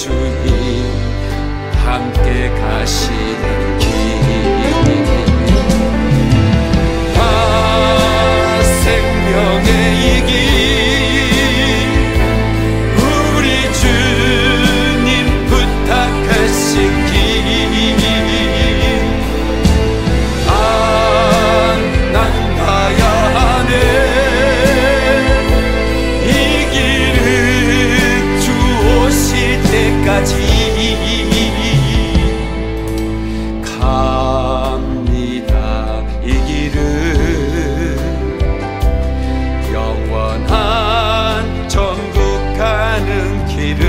주님 함께 가시는 길. 생명의 이 길 우리 주님 부탁하신 길. 난 가야 하네. 이 길은 주 오실 때까지 갑니다. 이 길은 영원한 천국 가는 길은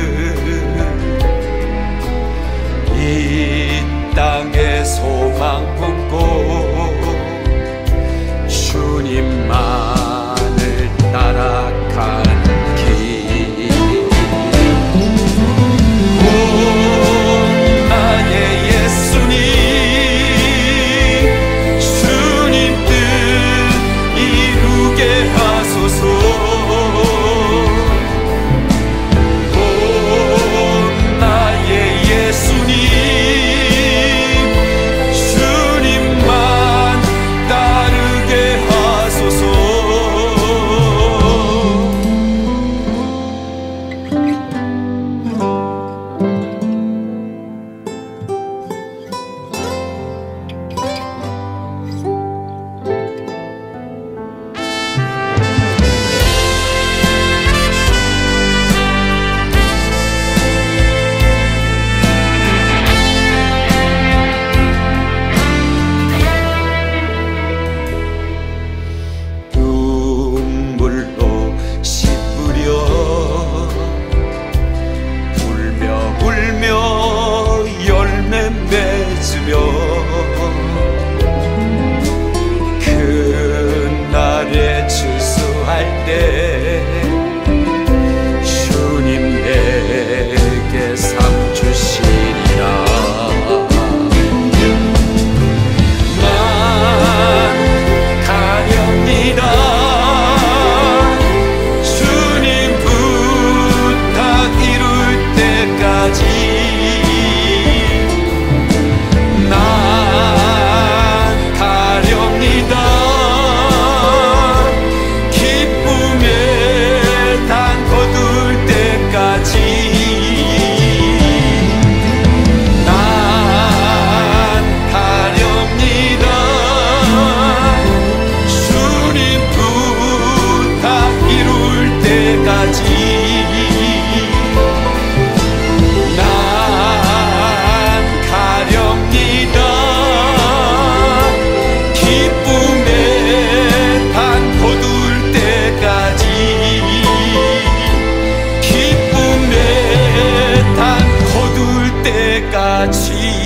이 땅에 소망 품고 주님만을 따라가는 길. 오 나의 예수님, 주님 뜻 이루게 하소서. 오 나의 예수님, 주님만 따르게 하소서. 눈물로 씻으려 울며 열매 맺으며 그날에 출소할 때 주님 내게 삶 주시리라. 난 가렵니다. 주님 부탁 이룰 때까지 난 가렵니다. 기쁨의 단 거둘 때까지 난 가렵니다. 주님 부탁 이룰 때까지 난 가렵니다. 기쁨의 단 거둘 때까지 기쁨의 단 거둘 때까지.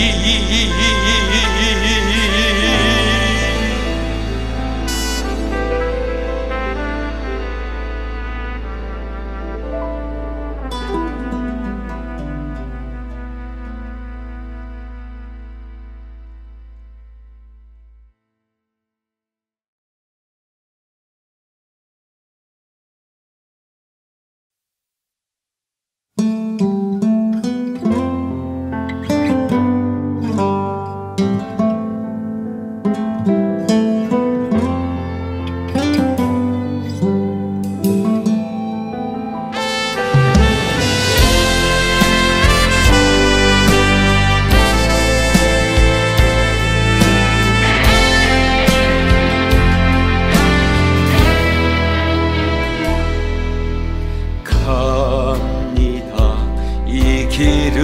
갑니다. 이 길은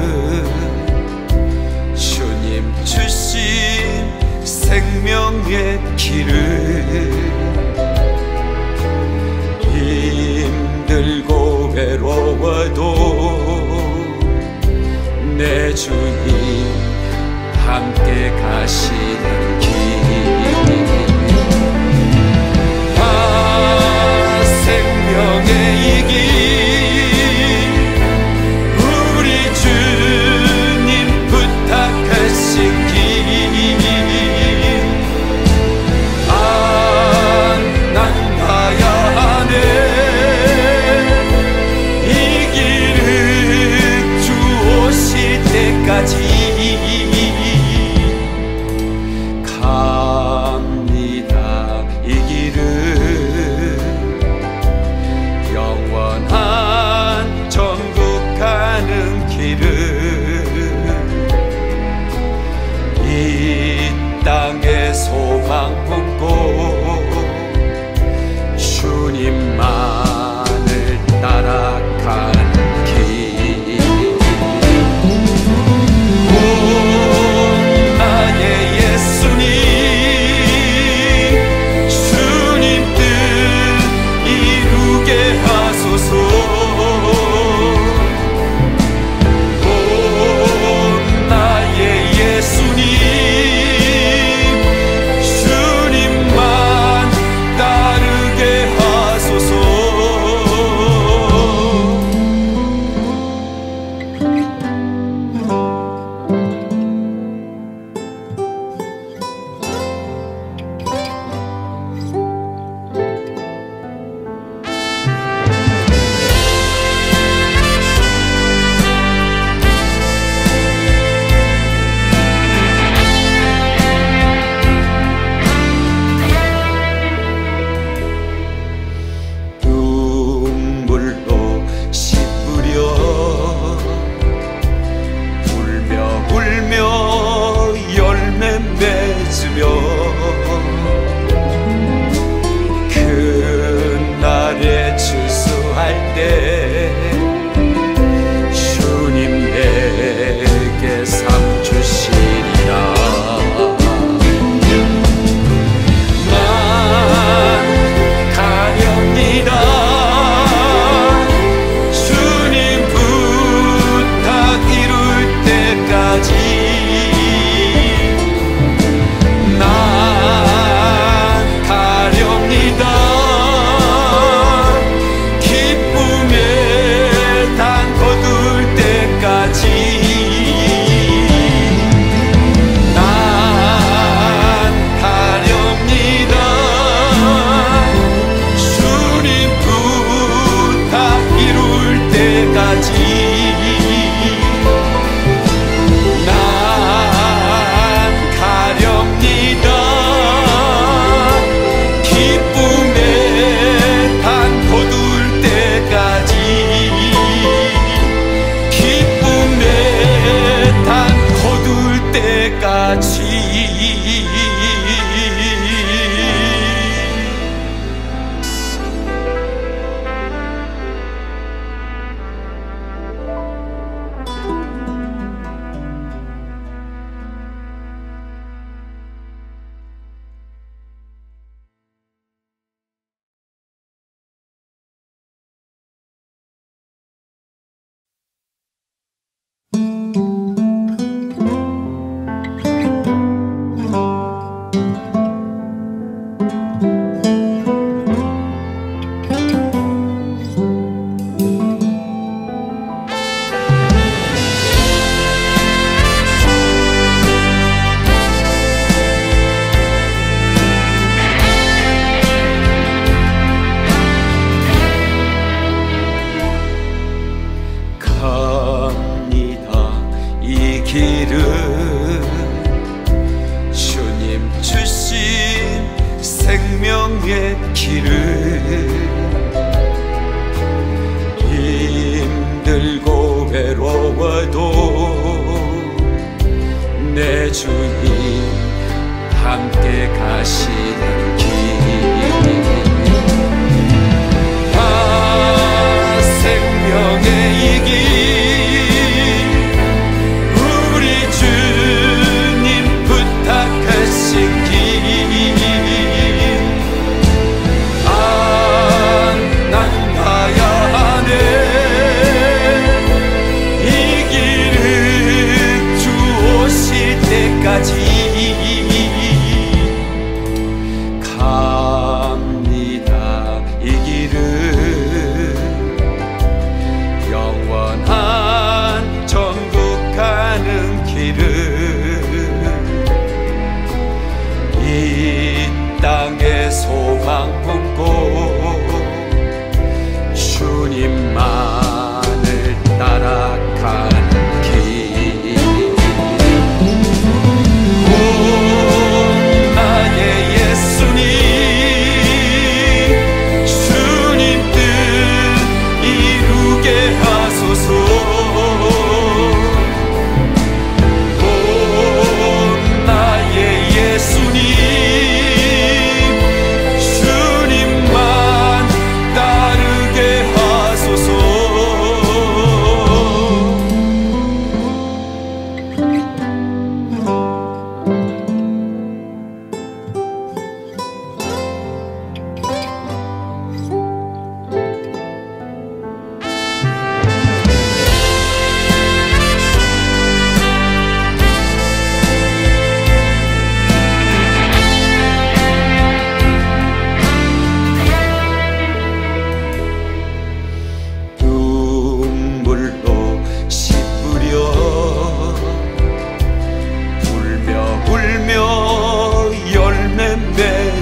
주님 주신 생명의 길은 힘들고 외로워도 내 주님 함께 가시는 길. 생명의 이 길 우리 주님 부탁하신 길. 난 가야 하네. 이 길은 품고 주님만을 따라갈 길. 오 나의 예수님, 주님 뜻 이루게 하소서. 오 나의 예수님, 주님만 따르게 하소서. 눈물로 씻으려 울며 울며 열매 맺으며 그날에 추수할 때 주님 내게 상 주시리라. 난 가렵니다. 주님 부탁 이룰 때까지 난 가렵니다. 기쁨의 단 거둘 때까지 난 가렵니다. 주님 부탁 이룰 때까지 난 가렵니다. 기쁨의 단 거둘 때까지 기쁨의 단 거둘 때까지. 갑니다 이 길은 주님 주신 생명의 길을 힘들고 외로워도 내 주님 함께 가시는 길. 생명의 이 길 우리 주님 부탁하신 길. 난 가야 하네. 이 길을 주 오실 때까지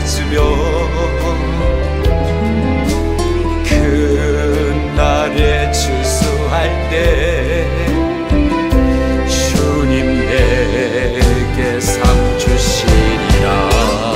쏟으며 그날에 추수할 때 주님 내게 상 주시리라.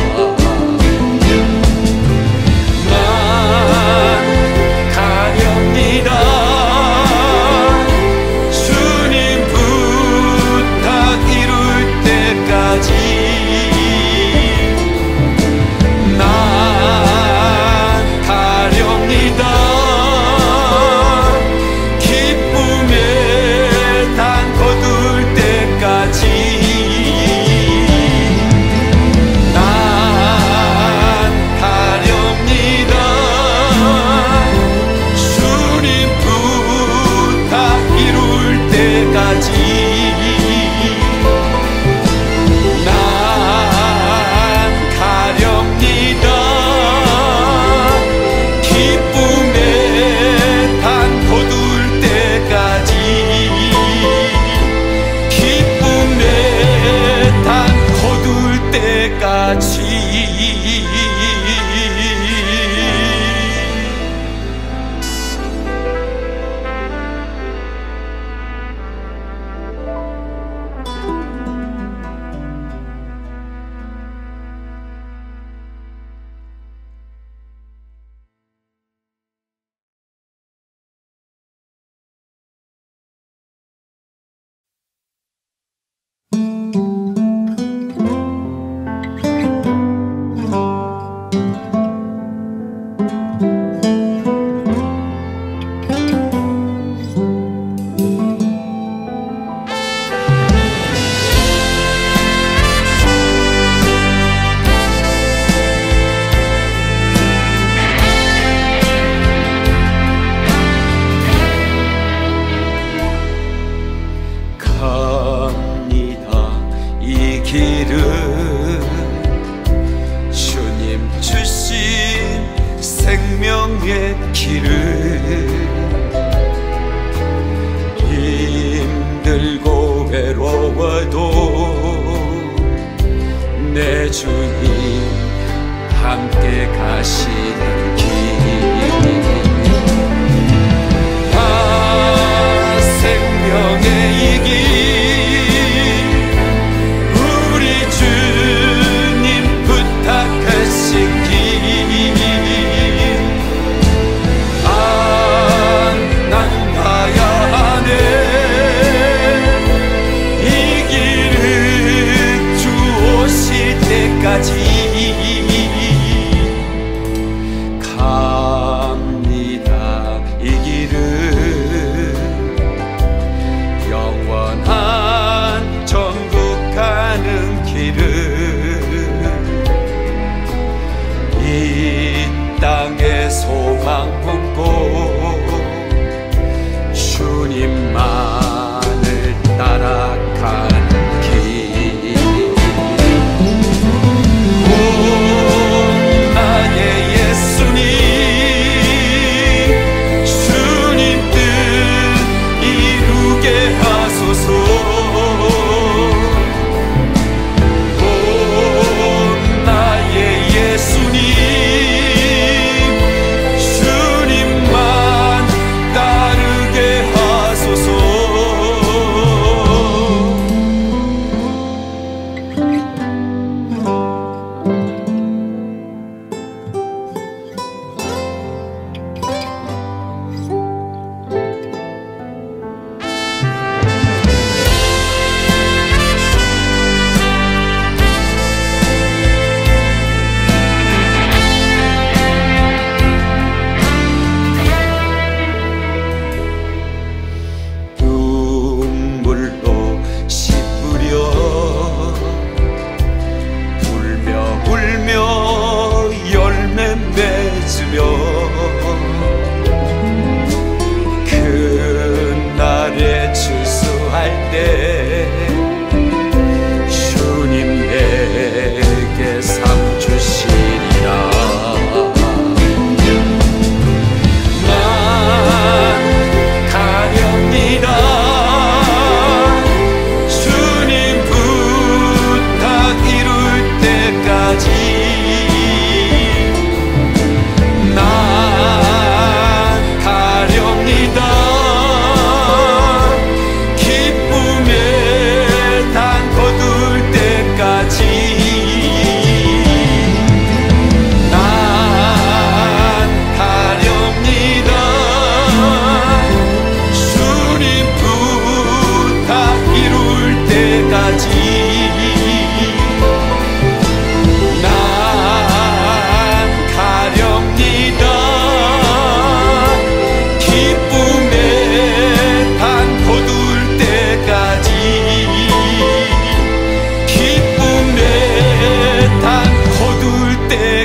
생명의 길을 힘들고 외로워도 내 주님 함께 가시는 길 생명의 이 길 우리 주님 부탁하신 길 난 가야 하네 이 길은 주 오실 때까지 갑니다. 이 길은 영원한 천국 가는 길은 이 땅에 소망 품고 주님만을 따라가는 길 오 나의 예수님 주님 뜻 이루게 하소서 오 나의 예수님 주님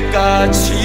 때까지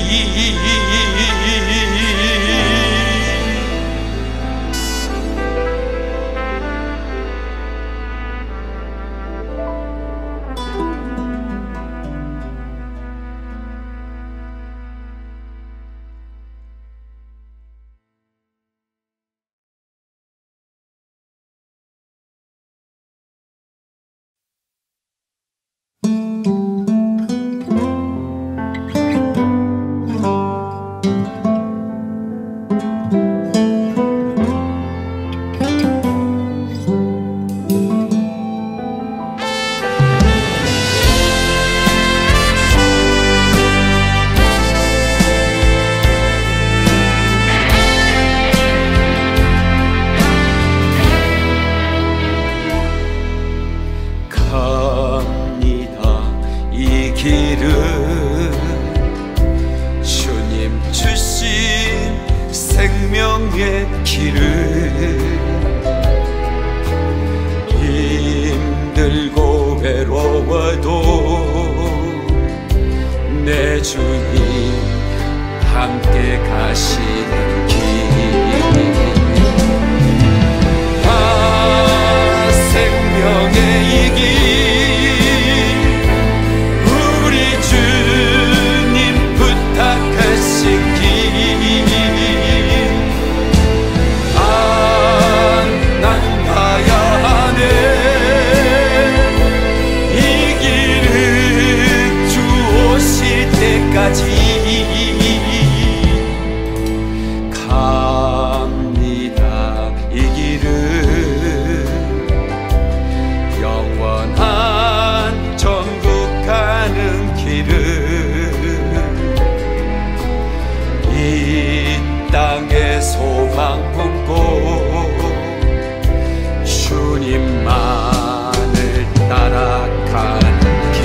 생명의 길을 힘들고 외로워도 내 주님 함께 가시는 길 생명의 이 길 우리 주님 부탁하신 길 갑니다. 이 길은 영원한 천국 가는 길은 이 땅에 소망 품고 주님만을 따라가는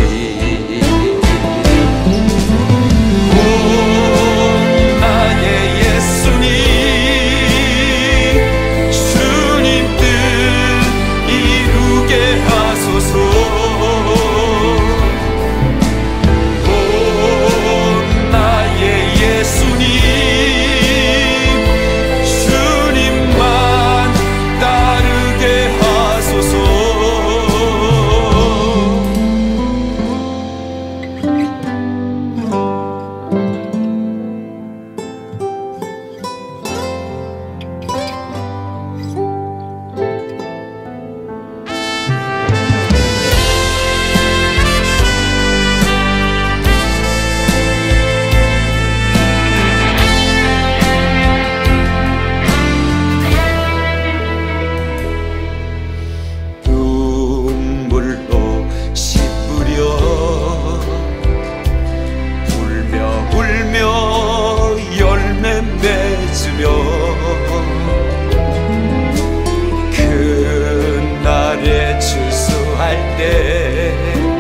그날에 추수할 때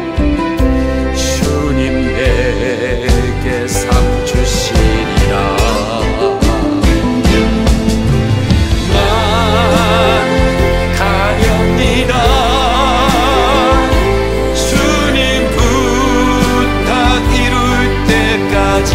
주님 내게 상 주시리라. 난 가렵니다. 주님 부탁 이룰 때까지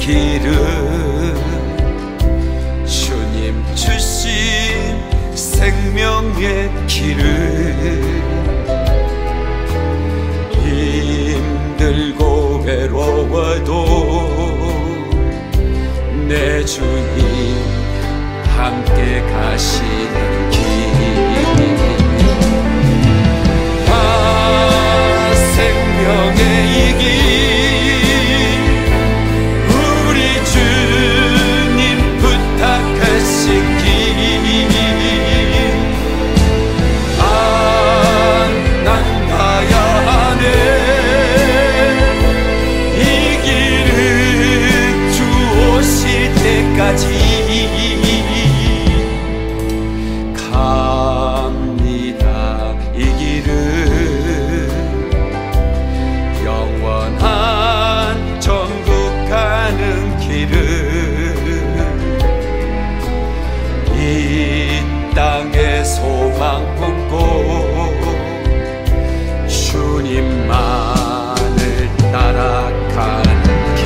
길은 주님 주신 생명의 길은 힘들고 외로워도 내 주님 함께 가시는 길 생명의 이 길 우리 주님 부탁하신 길 난 가야 하네 이 길은 주 오실 때까지 갑니다 이 길은 영원한 천국 가는 길은 이 땅에 소망 품고 주님만을 따라가는 길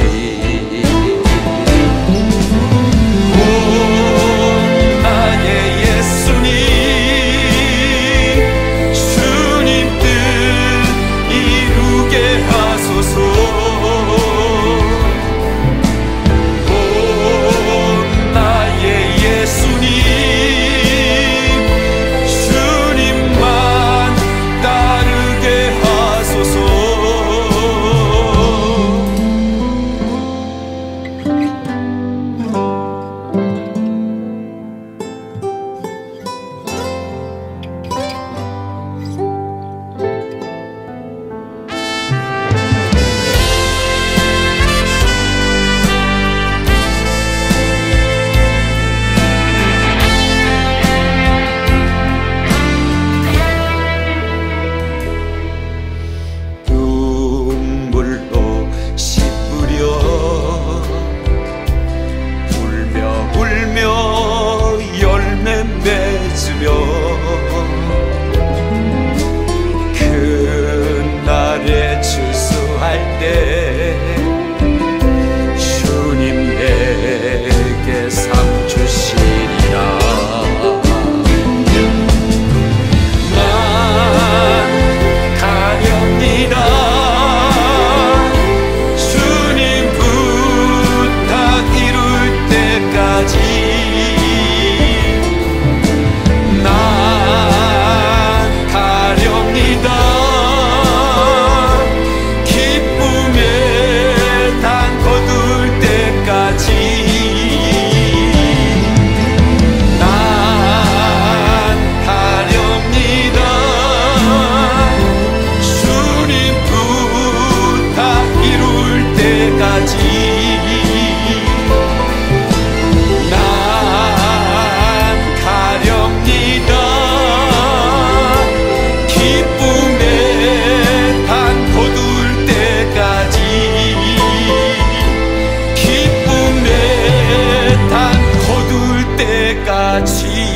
오 나의 예수님 주님 뜻 이루게 하소서 오 나의 예수님 주님만 따르게 하소서 눈물로 씻으려 울며 열매 맺으며 그날에 추수할 때 주님 내게 상 주시리라 난 가렵니다 주님 부탁 이룰 때까지 난 가렵니다 기쁨의 단 거둘 때까지 난 가렵니다 주님 부탁 이룰 때까지 난 가렵니다 기쁨의 단 거둘 때까지 기쁨의 단 거둘 때까지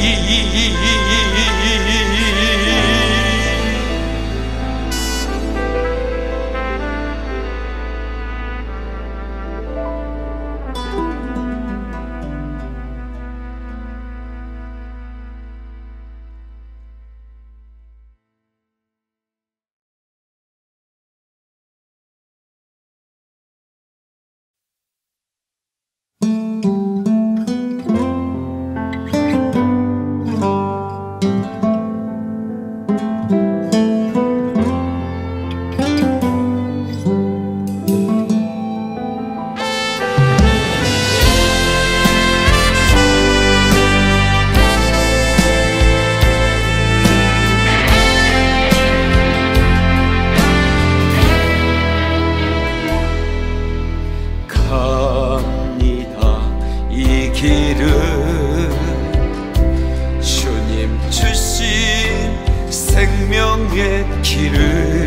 생명의 길을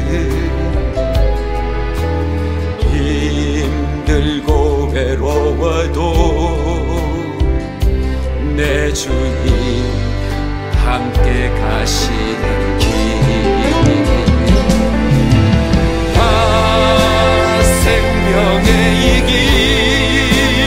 힘들고 외로워도 내 주님 함께 가시는 길 생명의 이 길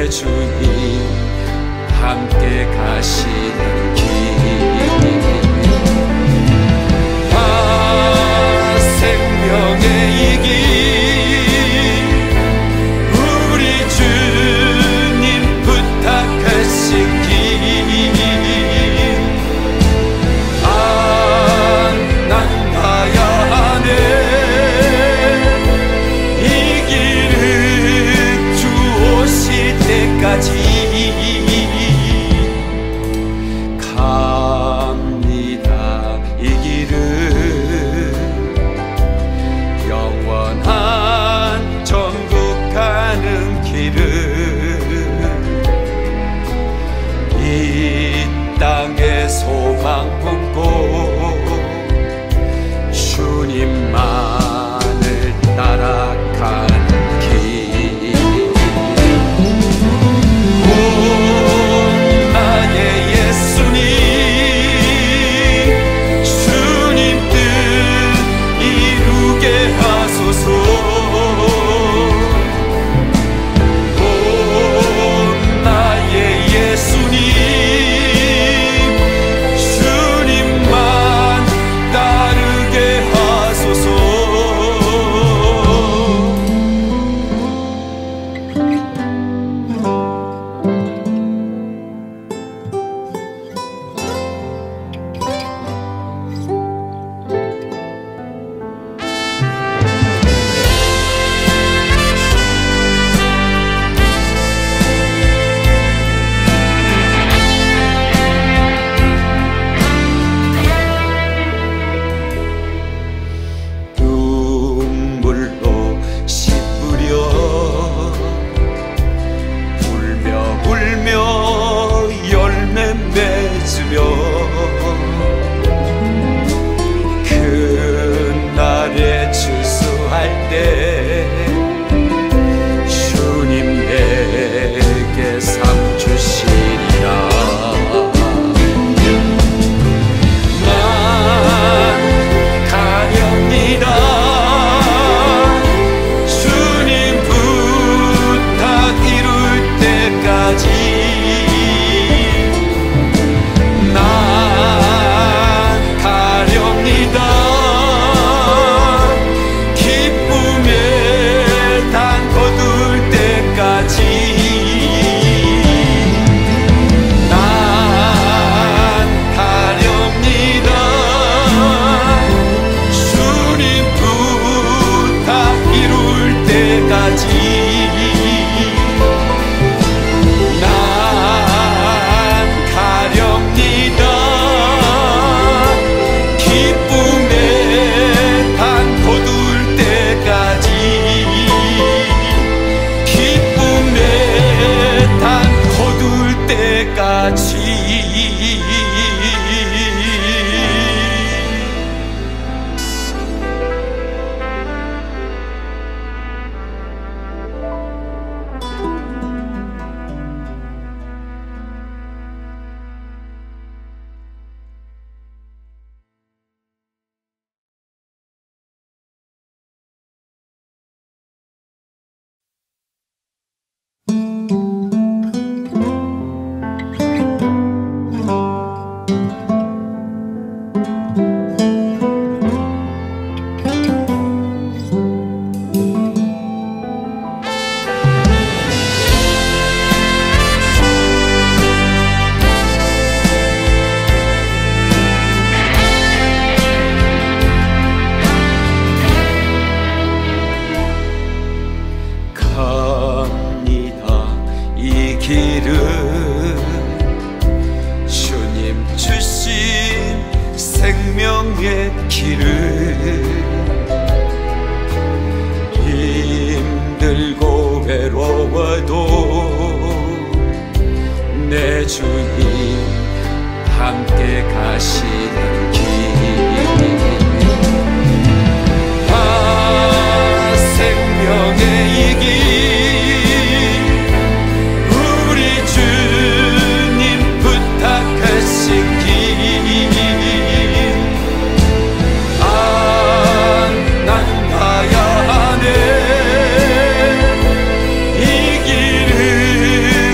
내 주님 함께 가시는 길 생명의 이 길 우리 주님 부탁하신 길 난 가야 하네 이 길은 주 오실 때까지 갑니다. 이 길은 영원한 천국 가는 길은 이 땅에 소망 품고 주님만을 따라가는 길 오 나의 예수님 주님 뜻 이루게 하소서 오 나의 예수님 주님만 따르게 하소서 눈물로 씻으려 울며 열매 맺으며 그날에 출소할 때 주님 내게 삶 주시리라. 난 가렵니다. 주님 부탁 이룰 때까지 난 가렵니다. 기쁨의 단 거둘 때까지 난 가렵니다. 주님 부탁 이룰 때까지 난 가렵니다. 기쁨의 단 거둘 때까지 기쁨의 단 거둘 때까지 갑니다. 이 길은 주님 주신 생명의 길은 힘들고 외로워도 내 주님 함께 가시는 길 생명의 이 길 우리 주님 부탁하신 길 난 가야 하네 이 길은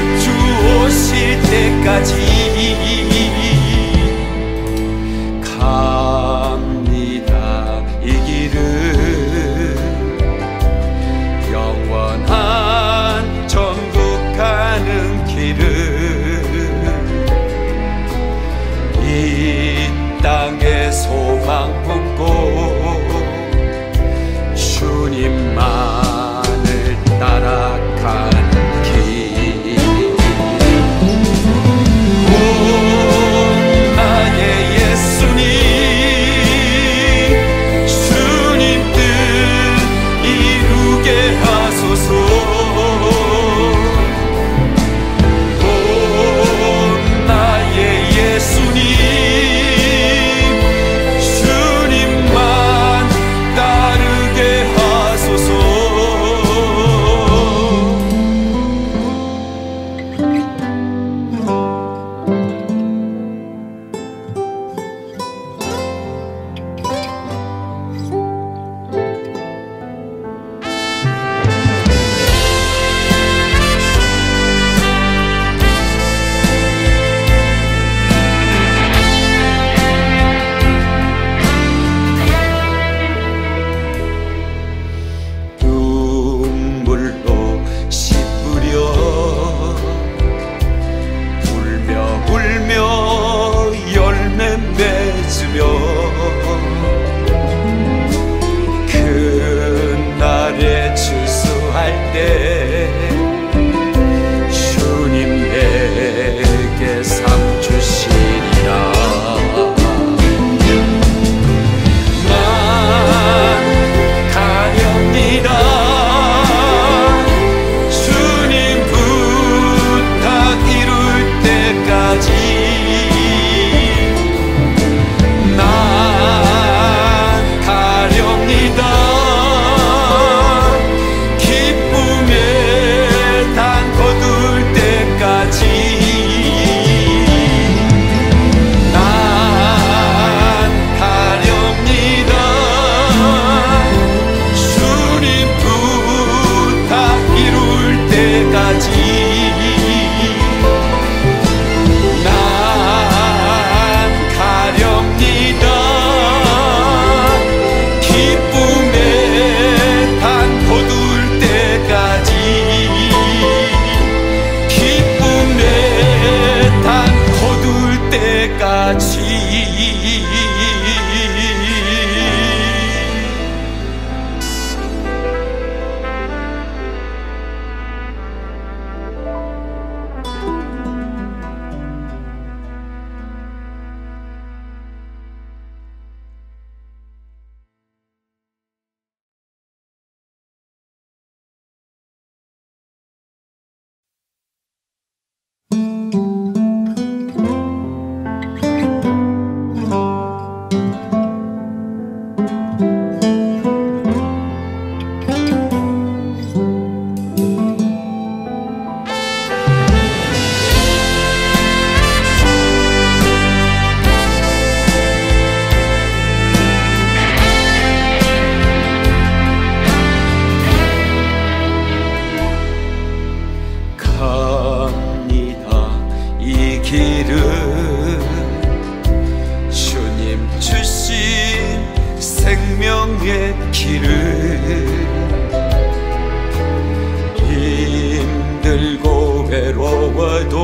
힘들고 외로워도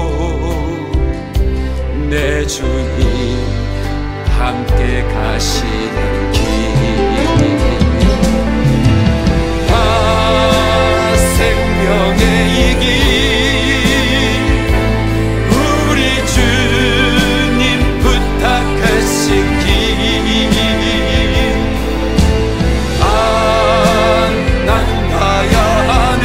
내 주님 함께 가시는 길. 생명의 이 길 우리 주님 부탁하신 길. 난 가야 하네.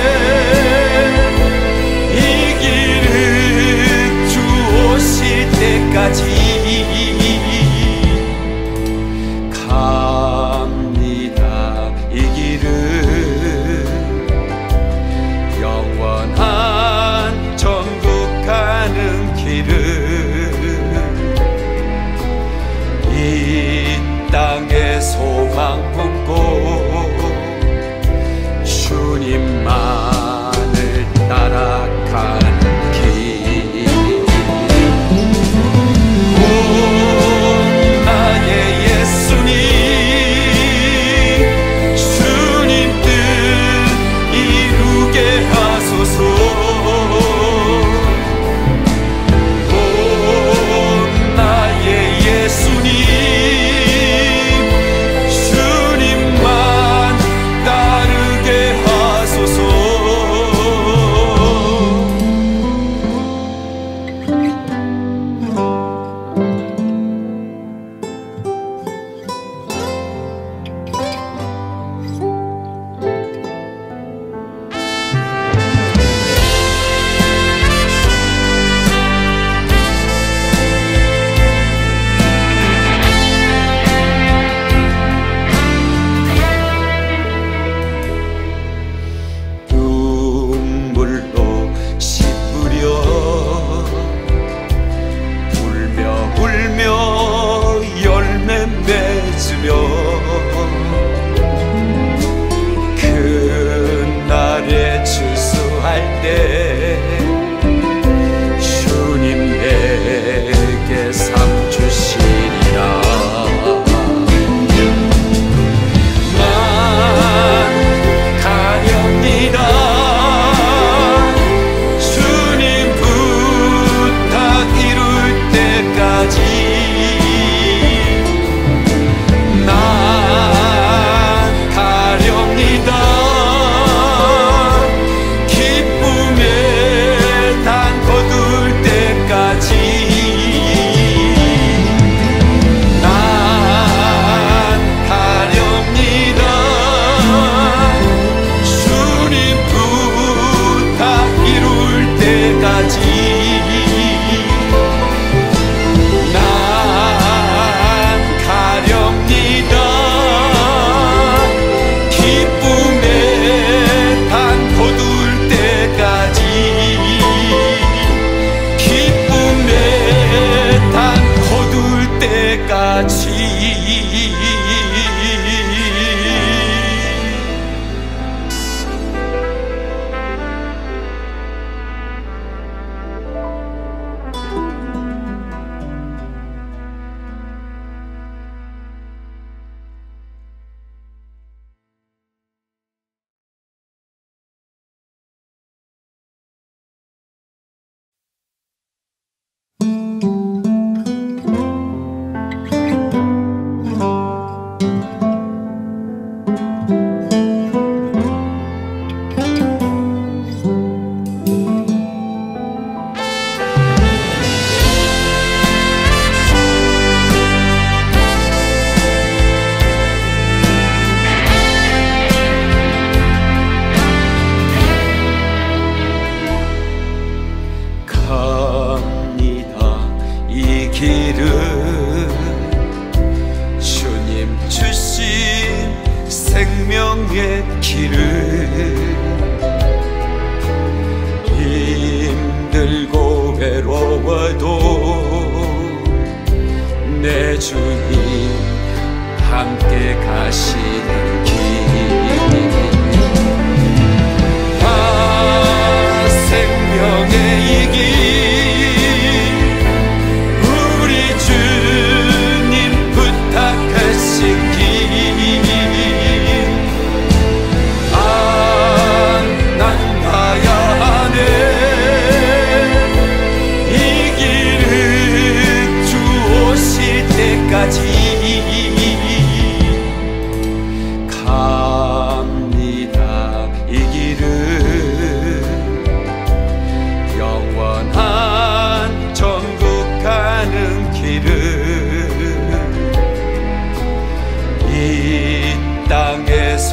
이 길은 주 오실 때까지 갑니다. 이 길은 영원한 천국 가는 길은 이 땅에 소망 품고 주님만을 따라가는 길. 오 나의 예수님, 주님 뜻 이루게 하소서. 오 나의 예수님, 주님만 따르게 하소서. 눈물로 씻으려 울며 열매 맺으며 그날에 출소할 때 주님 내게 삶 주시리라. 난 가렵니다. 주님 부탁 이룰 때까지 난 가렵니다. 기쁨의 단 거둘 때까지 난 가렵니다. 주님 부탁 이룰 때까지 난 가렵니다. 기쁨의 단 거둘 때까지 기쁨의 단 거둘 때까지. 생명의 길을 힘들고 외로워도 내 주님 함께 가시는 길. 생명의 이 길 우리 주님 부탁하신 길.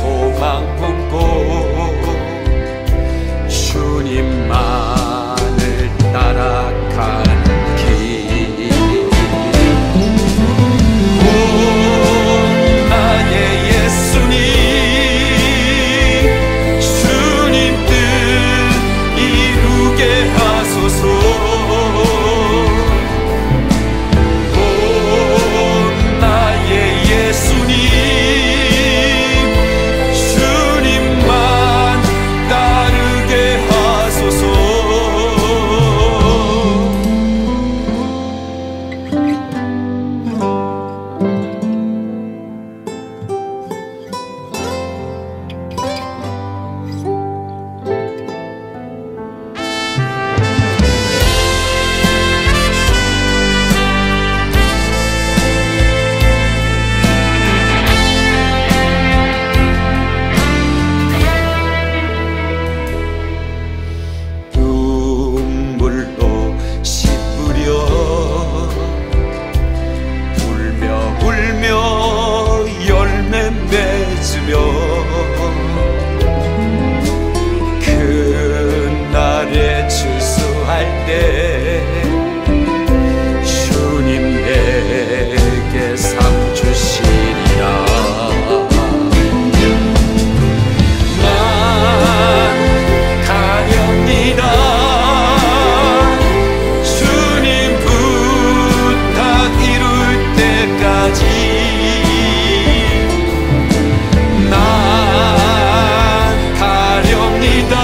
소망 품고 주님만을 따라가는 길. 오 나의 예수님, 주님 뜻 이루게 하소서. 오 나의 예수님, 주님만 따르게 하소서. 눈물로 씻으려 울며 울며 열매 맺으며 그날에 출소할 때 주님 내게 상 주시리라. 난 가렵니다. 주님 부탁 이룰 때까지 난 가렵니다.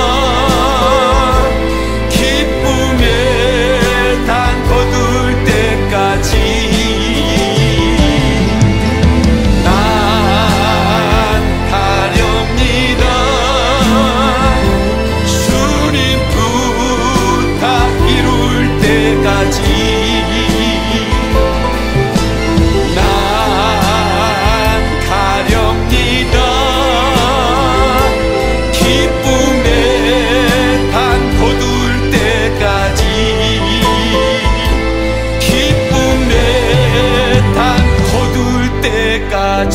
기쁨의 단 거둘 때까지 난 가렵니다. 주님 부탁 이룰 때까지 난 가렵니다. 기쁨의 단 거둘 때까지 기쁨의 단 거둘 때까지.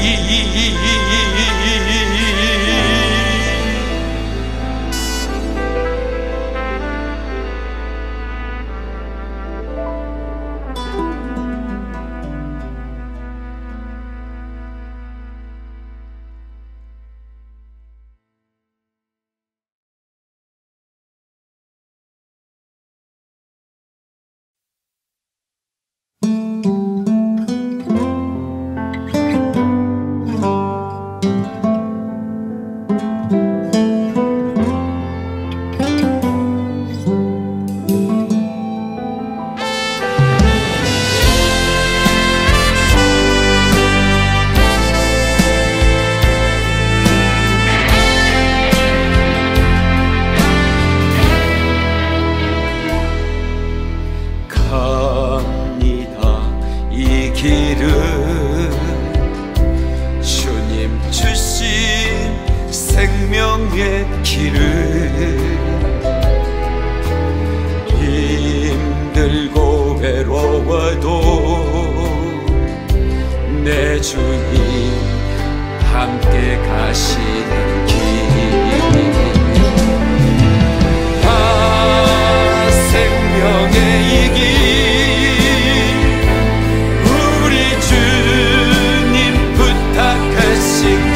갑니다 이 길은 주님 주신 생명의 길을. 힘들고 외로워도 내 주님 함께 가시는 길. 생명의 이 길, 우리 주님 부탁하신 길.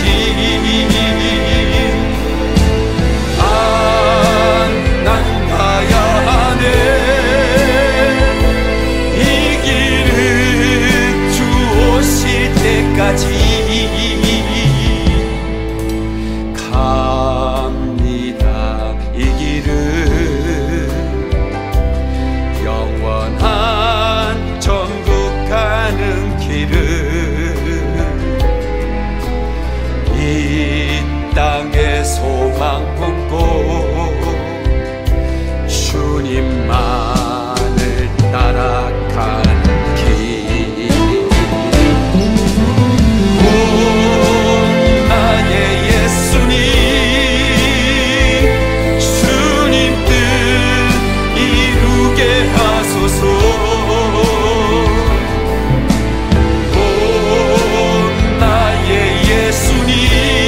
난 가야 하네. 이 길은 주 오실 때까지 갑니다. 이 길은 영원한 천국 가는 길을. 이 땅에 소망 품고 주님만을 따라가는 길. 오 나의 예수님, 주님 뜻 이루게 하소서. 오 나의 예수님,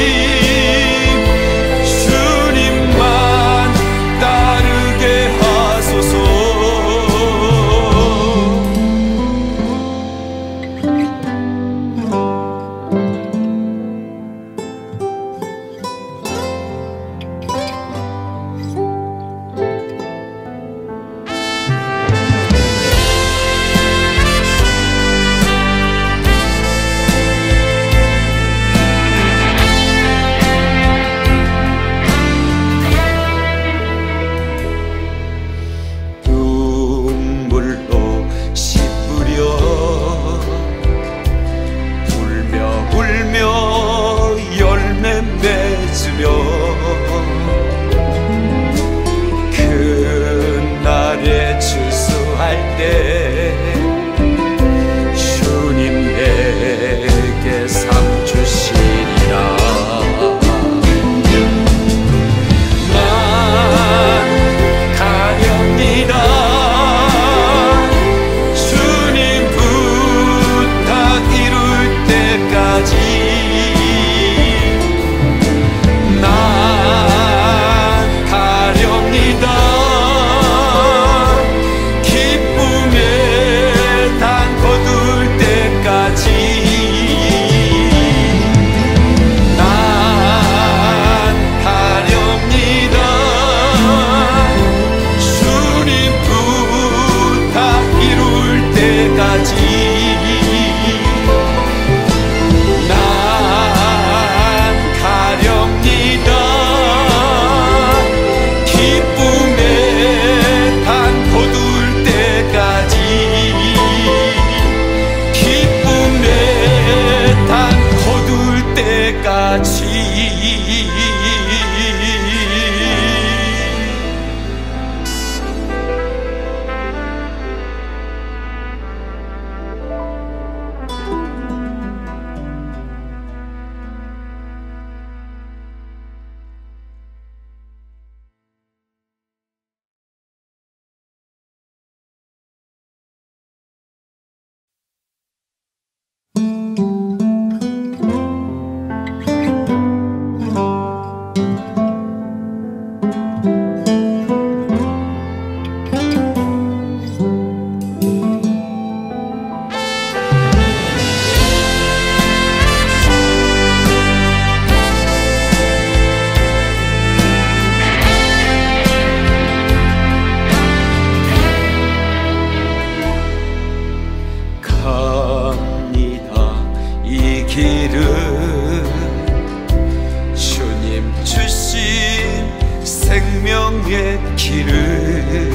생명의 길을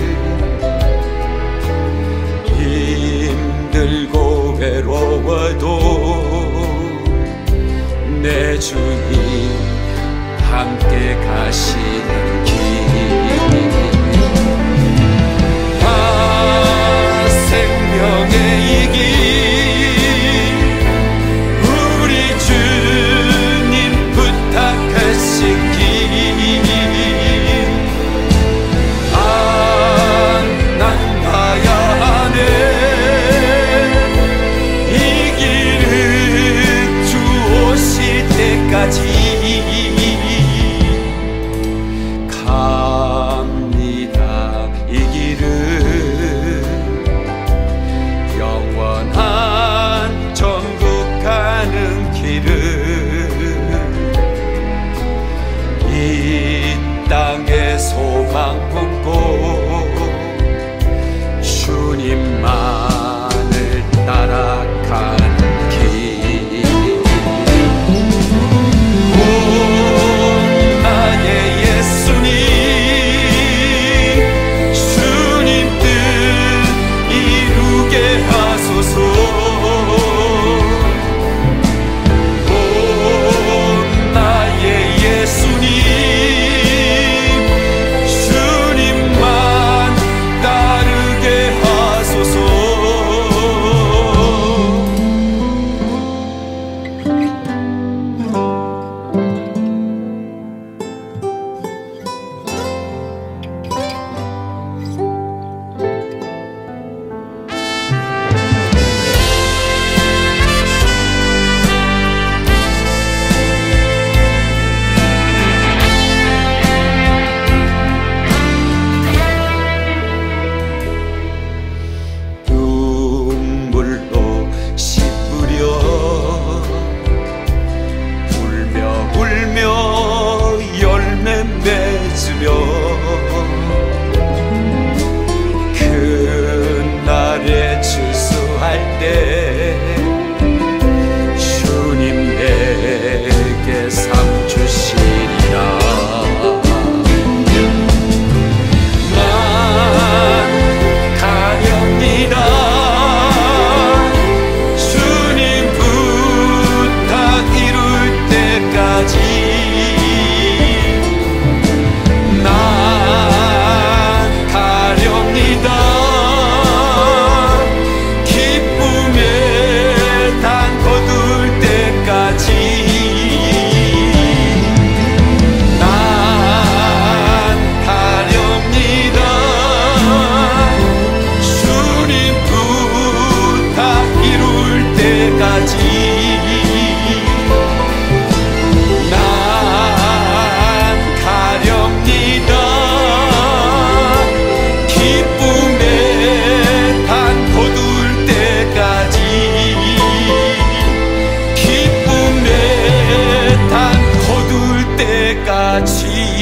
힘들고 외로워도 내 주님 함께 가시는 길 생명의 이 길 우리 주님 부탁하신 길 난 가야 하네 이 길은 주 오실 때까지 갑니다 이 길은 영원한 천국 가는 길은 이 땅에 소망 품고 주님만을 따라가는 길 오 나의 예수님 주님 뜻 이루게 하소서 오 나의 예수님 주님만 따르게 하소서 눈물로 씻으려 울며 열매 맺으며 그날에 출소할 때 주님 내게 상 주시리라 난 가렵니다 주님 부탁 이룰 때까지 난 가렵니다 기쁨의 단 거둘 때까지 난 가렵니다 주님 부탁 이룰 때까지 난 가렵니다 기쁨의 단 거둘 때까지 기쁨의 단 거둘 때까지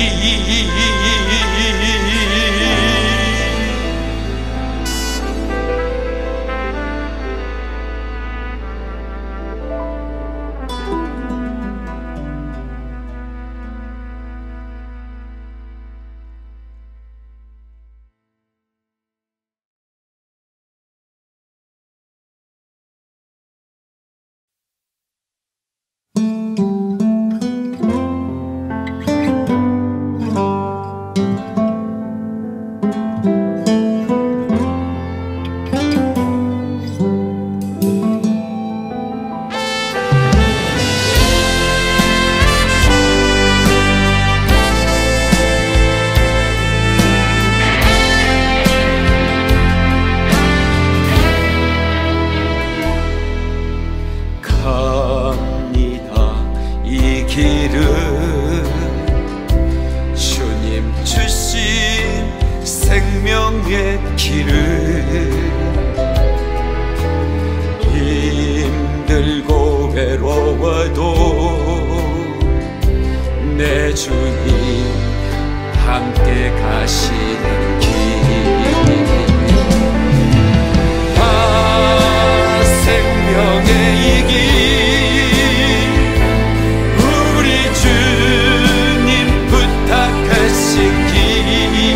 생명의 길을 힘들고 외로워도 내 주님 함께 가시는 길 생명의 이 길 우리 주님 부탁하신 길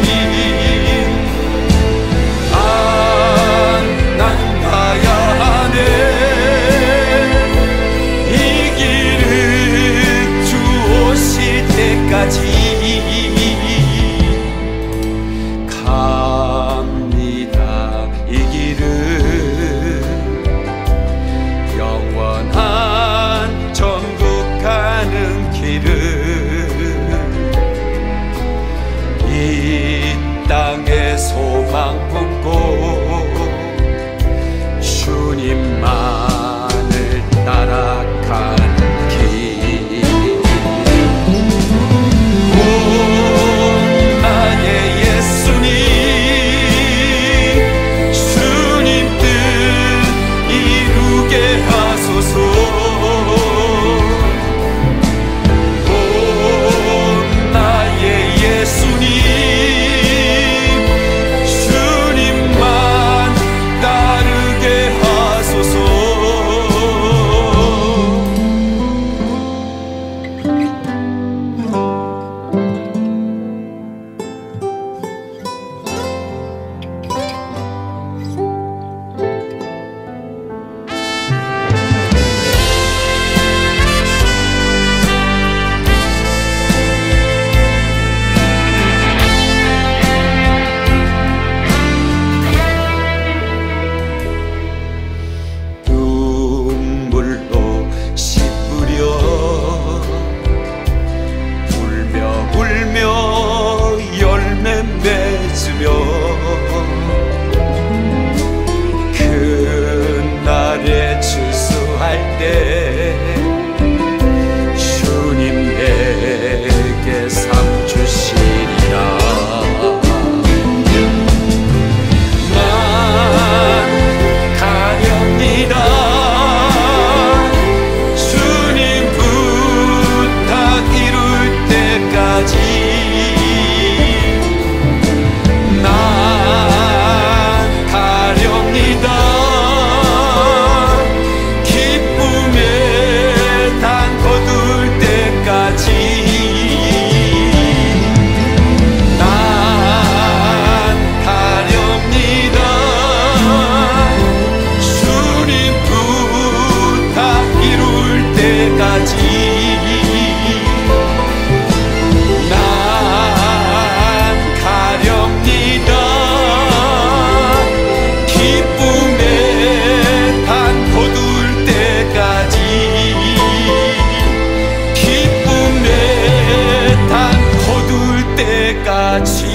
같이